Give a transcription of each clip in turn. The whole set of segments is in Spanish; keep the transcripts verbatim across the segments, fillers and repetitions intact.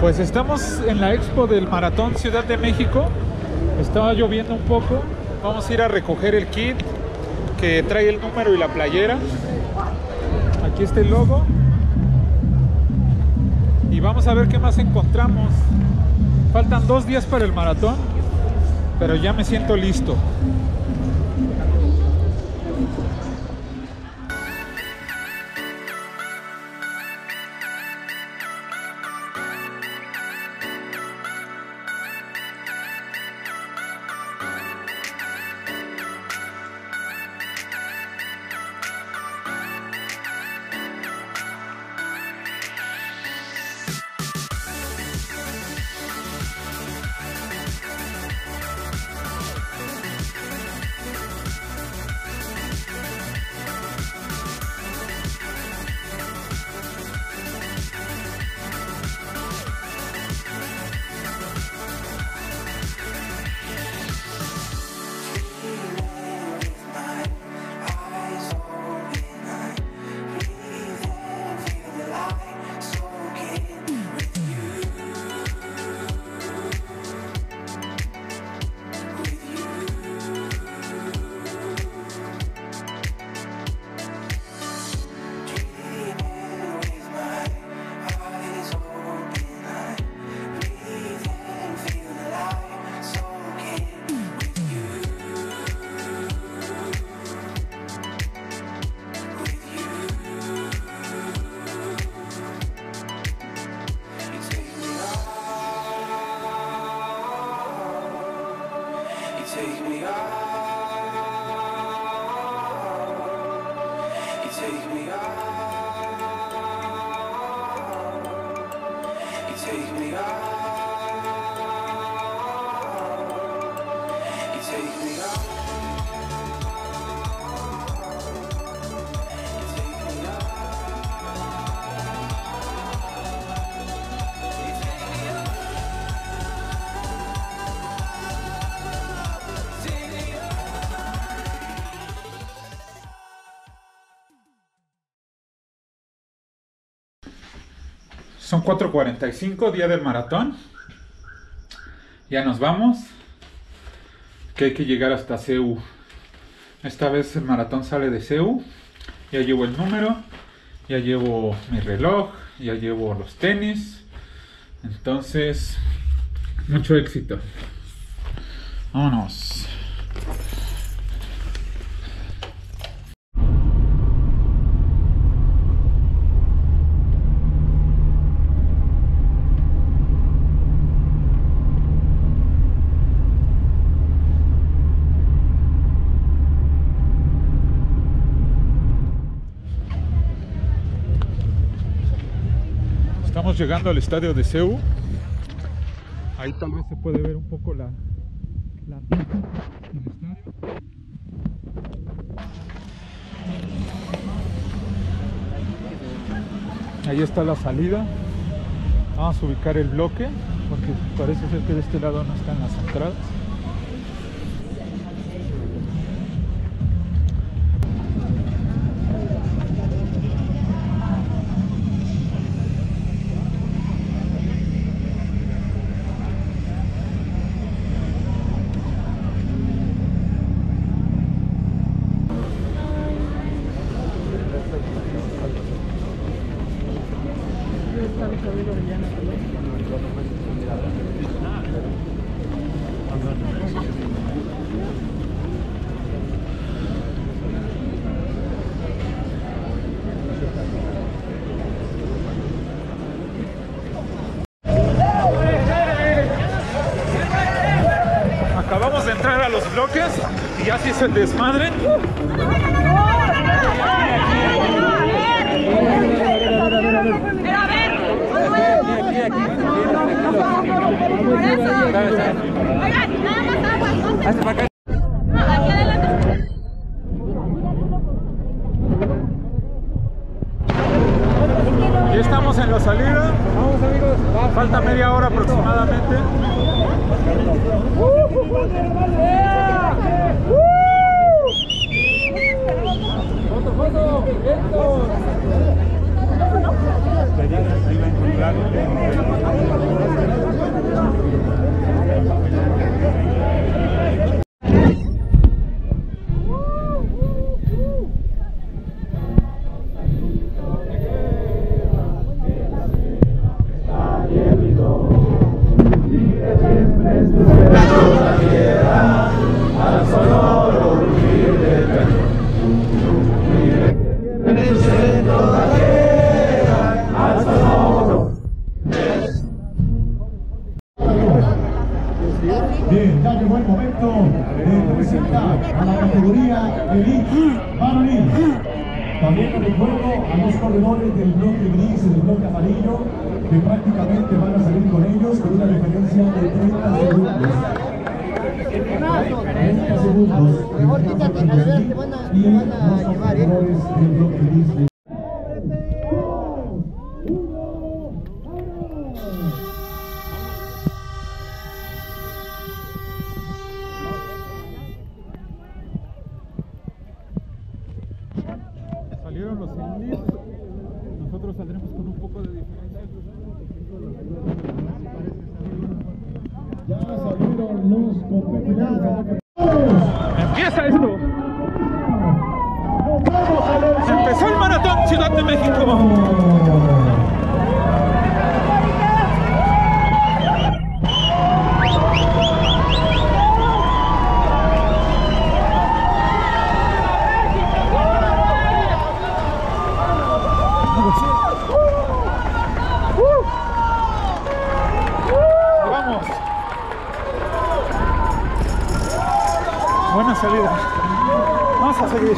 Pues estamos en la expo del Maratón Ciudad de México. Estaba lloviendo un poco. Vamos a ir a recoger el kit que trae el número y la playera. Aquí está el logo. Y vamos a ver qué más encontramos. Faltan dos días para el maratón, pero ya me siento listo. Son cuatro cuarenta y cinco, día del maratón. Ya nos vamos. Que hay que llegar hasta C U. Esta vez el maratón sale de C U. Ya llevo el número. Ya llevo mi reloj. Ya llevo los tenis. Entonces, mucho éxito. Vámonos. Estamos llegando al estadio de C U. Ahí tal vez se puede ver un poco la, la del estadio. Ahí está la salida. Vamos a ubicar el bloque porque parece ser que de este lado no están las entradas. Acabamos de entrar a los bloques y así es el desmadre. Ya estamos en la salida. Vamos, amigos. Falta media hora aproximadamente. ¡Foto, foto! ¡Esto! a los corredores del bloque gris y del bloque amarillo, que prácticamente van a salir con ellos con una diferencia de treinta segundos. treinta segundos. Mejor quítate, a ver, te van a, te van a llevar, ¿eh? Del bloque gris. Salieron los indios, nosotros saldremos con un poco de diferencia. Ya salieron los competidores. ¡Empieza esto! ¡Empezó el Maratón Ciudad de México! Buena salida. Vamos a seguir.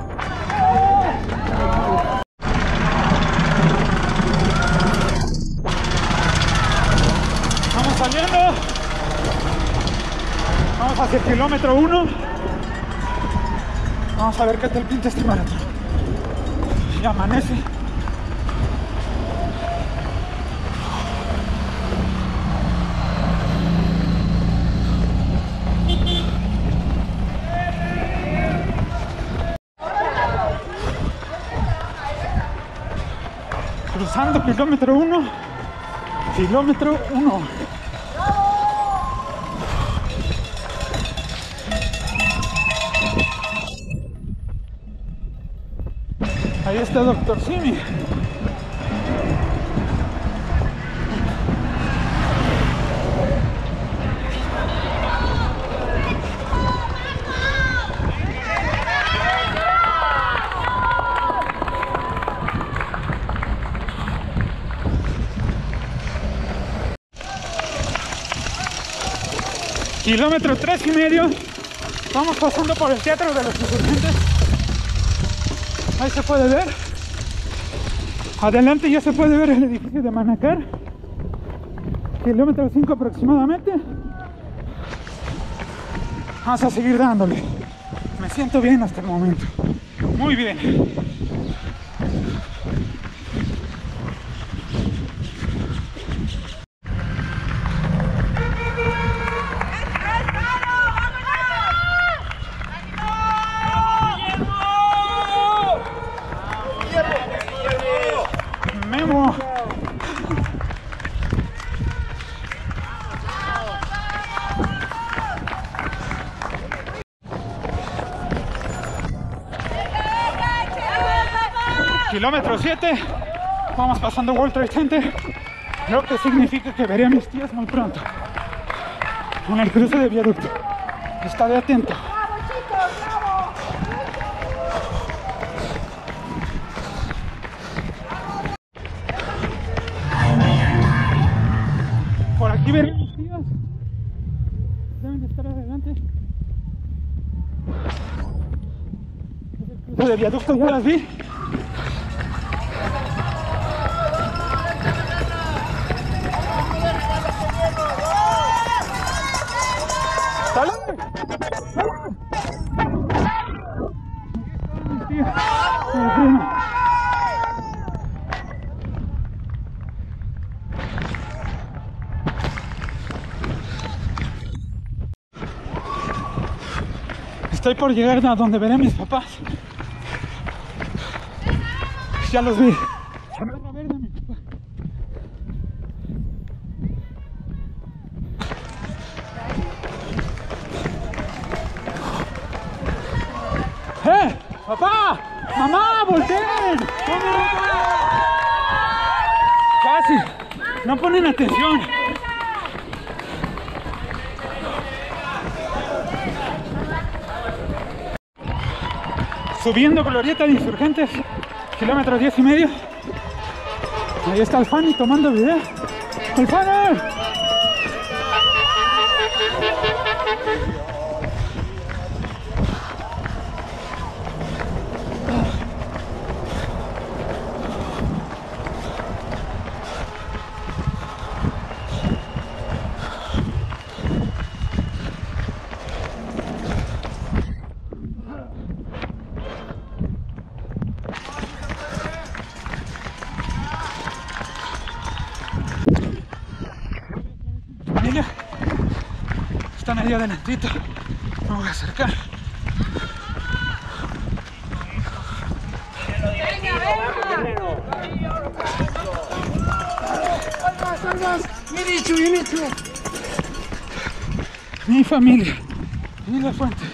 Vamos saliendo. Vamos hacia el kilómetro uno. Vamos a ver qué tal pinta este maratón. Ya amanece. Cruzando kilómetro uno, kilómetro uno. Ahí está doctor Simi. Kilómetro tres y medio. Vamos pasando por el Teatro de los Insurgentes. Ahí se puede ver. Adelante ya se puede ver el edificio de Manacar. Kilómetro cinco aproximadamente. Vamos a seguir dándole. Me siento bien hasta el momento. Muy bien. Memo. Kilómetro siete. Vamos pasando World Trade Center. Lo que significa que veré a mis tías muy pronto en el cruce de viaducto. Estaré atento. Por aquí veré a mis tías. Deben de estar adelante. El cruce de viaducto ya las vi. ¡Sale! Estoy por llegar a donde veré a mis papás. Ya los vi. Chamarra verde, mi papá. ¡Eh! ¡Papá! ¡Mamá! ¡Volteen! Casi. No ponen atención. Subiendo Glorieta de Insurgentes, kilómetro diez y medio. Ahí está el Fanny tomando video. ¡El Fanny! Están ahí adelantito. Me voy a acercar. Mi familia y la fuente.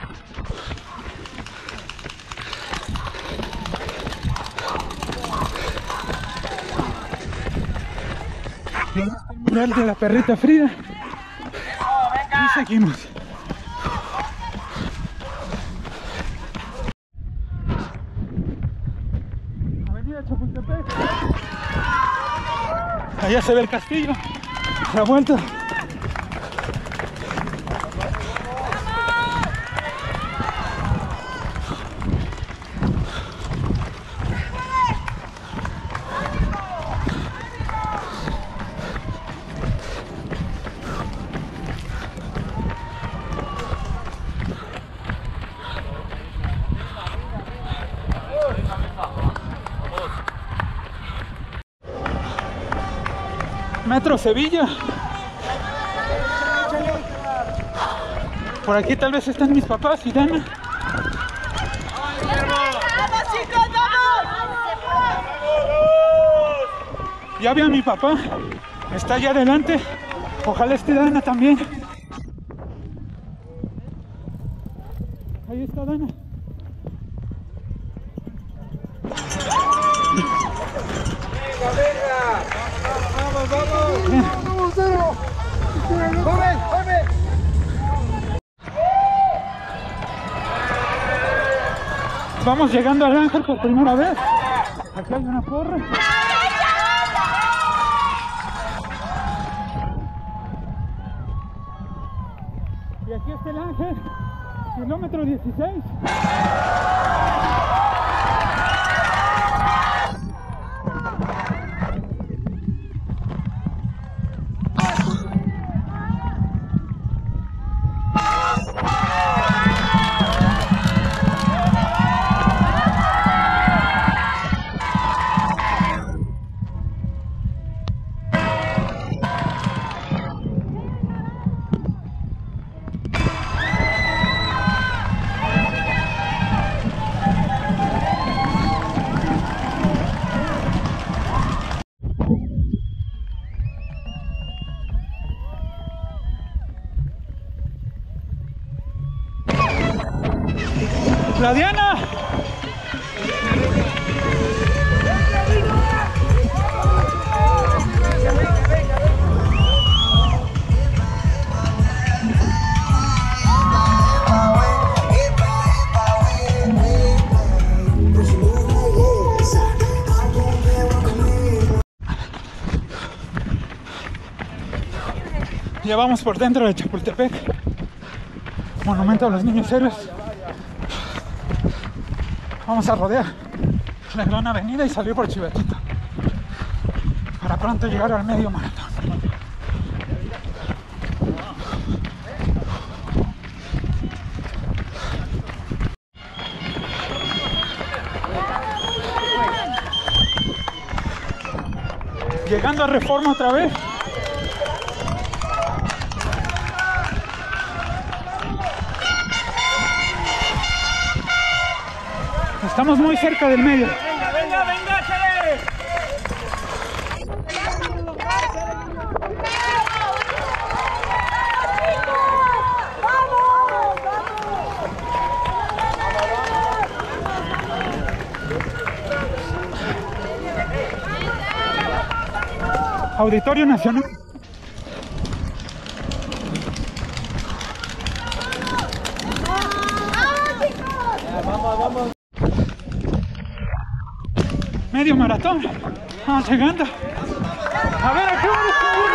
El mural de la perrita Frida. Y seguimos. Avenida Chapultepec. Allá se ve el castillo. La vuelta. Metro Sevilla. Por aquí tal vez están mis papás y Dana. Ya vi a mi papá. Está allá adelante. Ojalá esté Dana también. Ahí está Dana. ¡Vamos, vamos! ¡Vamos, cero! ¡Joven, joven! Vamos llegando al Ángel por primera vez. Aquí hay una porra. Y aquí está el Ángel, kilómetro dieciséis. ¡La Diana! Ya vamos por dentro de Chapultepec, monumento a los niños héroes. Vamos a rodear la gran avenida y salir por Chivatito para pronto llegar al medio maratón. Llegando a Reforma otra vez. Estamos muy cerca del medio. Venga, venga, venga, chale. Auditorio Nacional. Vamos, vamos. Medio maratón. Vamos llegando. A ver, aquí vamos.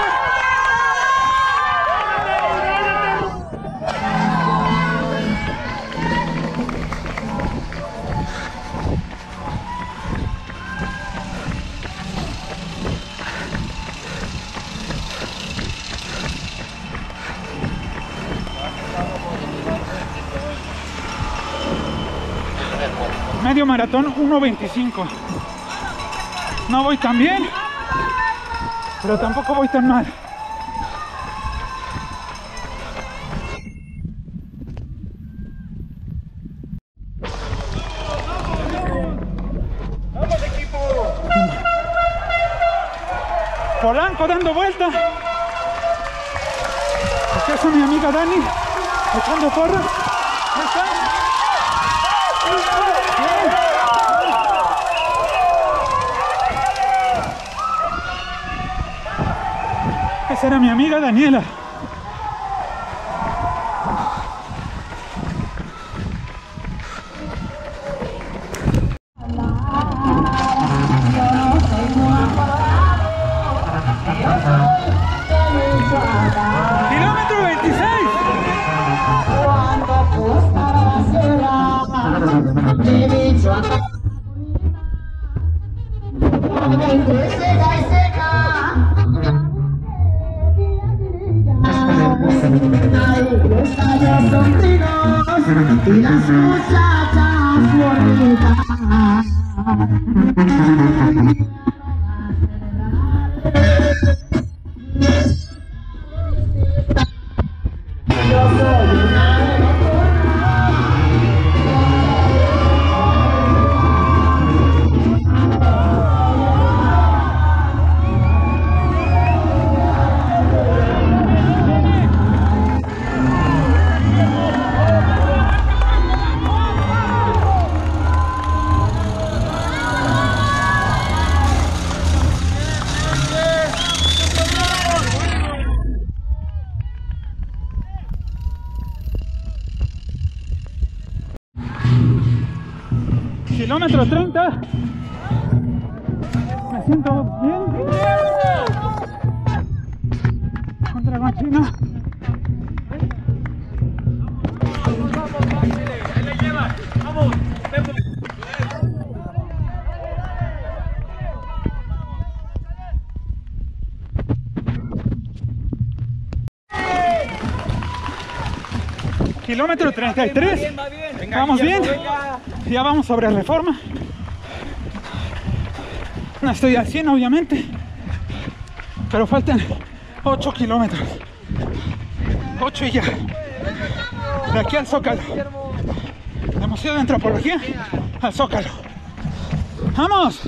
Medio maratón uno veinticinco. No voy tan bien, pero tampoco voy tan mal. Polanco dando vuelta. Aquí está mi amiga Dani echando porra. Ahí está. Esa era mi amiga Daniela. Kilómetro veintiséis. Y las muchachas bonitas. Yo soy una Kilómetro treinta. Me siento bien. Contra Guachina. Ahí le lleva. Vamos. Kilómetro treinta y tres. Vamos bien. Ya vamos sobre Reforma. No estoy al cien obviamente, pero faltan ocho kilómetros. ocho y ya. De aquí al Zócalo. Del Museo de Antropología al Zócalo. ¡Vamos!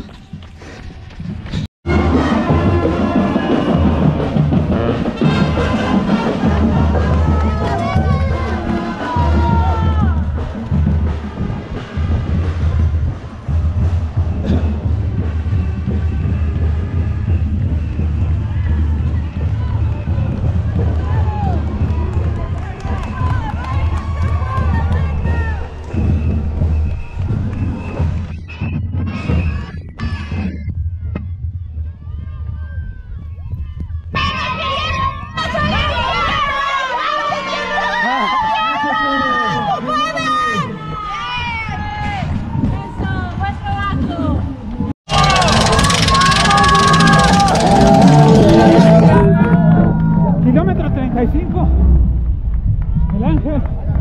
Kilómetro treinta y cinco. El Ángel.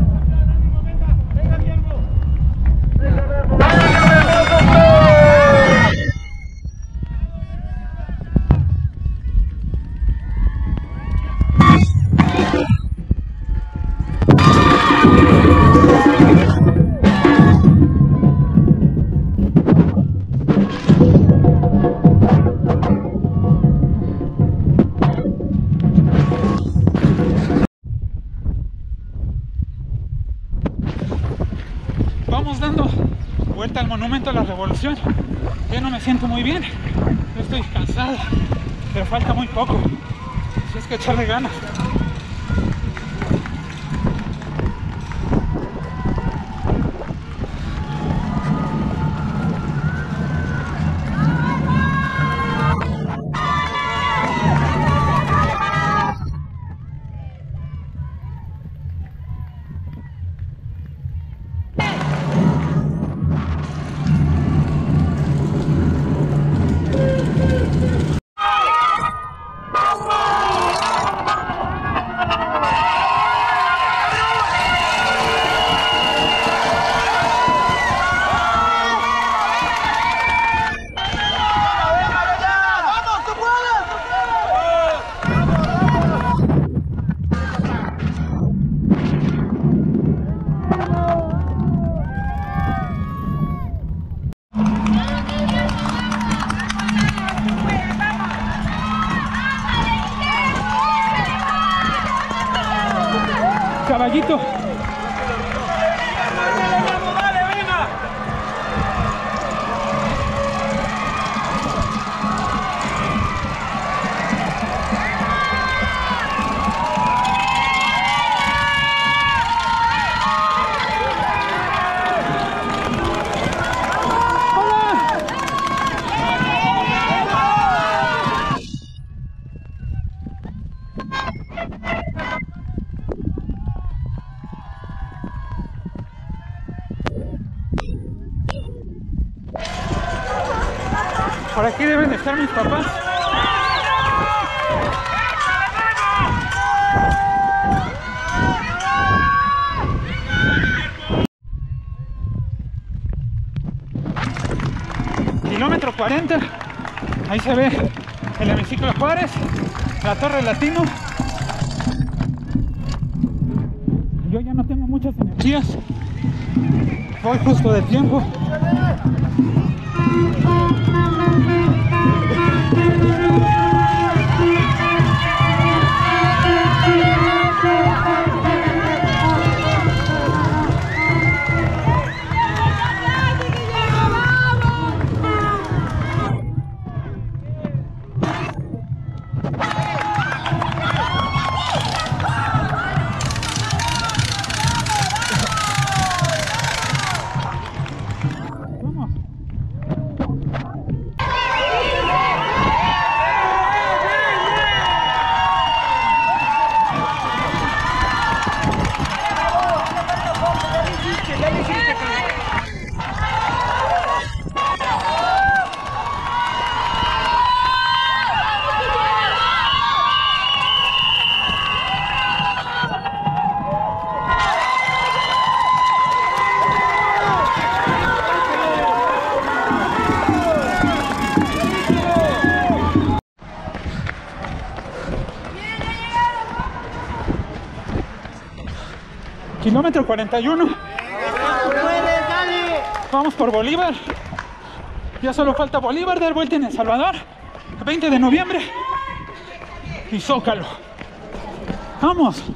Vamos dando vuelta al Monumento a la Revolución. Yo no me siento muy bien, yo estoy cansado, pero falta muy poco. Si es que echarle ganas. caballito. ¡Dale, venga! Por aquí deben de estar mis papás. Kilómetro cuarenta. Ahí se ve el hemiciclo Juárez, la Torre Latino. Yo ya no tengo muchas energías. Voy justo de tiempo. Kilómetro cuarenta y uno. Vamos por Bolívar. Ya solo falta Bolívar, dar vuelta en El Salvador. veinte de noviembre. Y Zócalo. Vamos.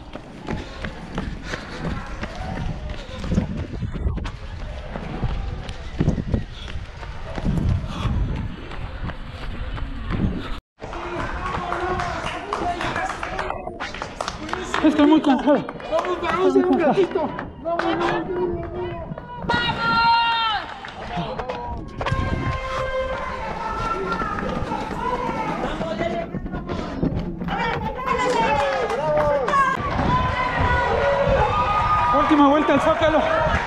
Estoy muy cansado. Vamos un ratito. Última vuelta al Zócalo.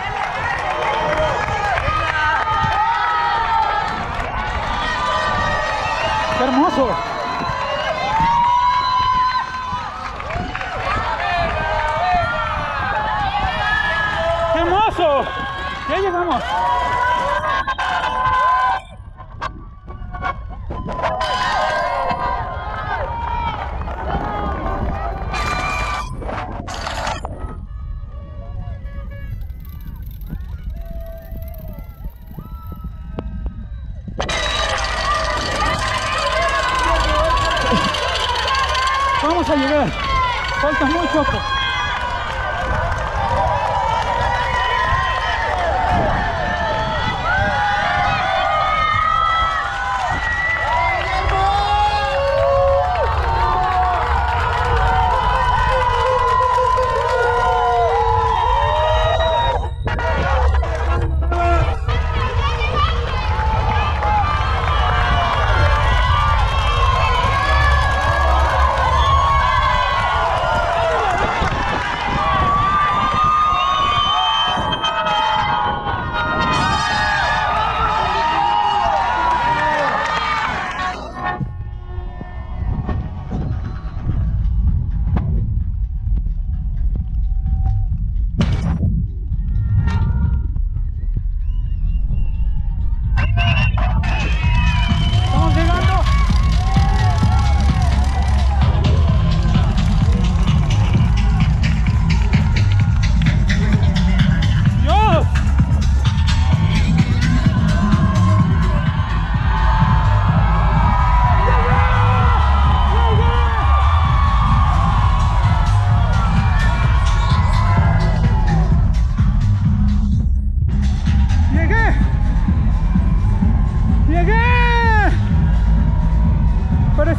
¡Qué hermoso! ¡Qué hermoso! Ya llegamos. Vamos a llegar. Falta muy poco.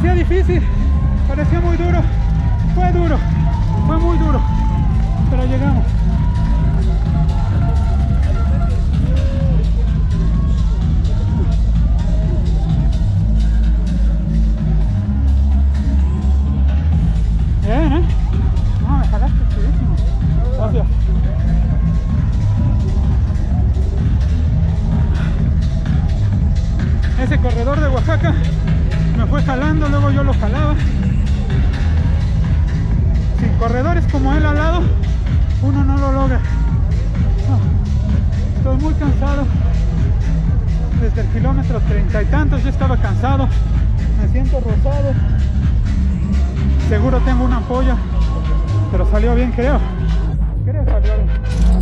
Parecía difícil, parecía muy duro. Fue duro, fue muy duro, pero llegamos. Bien, ¿eh? No, me jalaste chidísimo. Gracias. Ese corredor de Oaxaca me fue jalando, luego yo lo jalaba. Sin corredores como él al lado, uno no lo logra. No, estoy muy cansado. Desde el kilómetro treinta y tantos yo estaba cansado. Me siento rosado. Seguro tengo una ampolla, pero salió bien, creo. Creo que salió bien.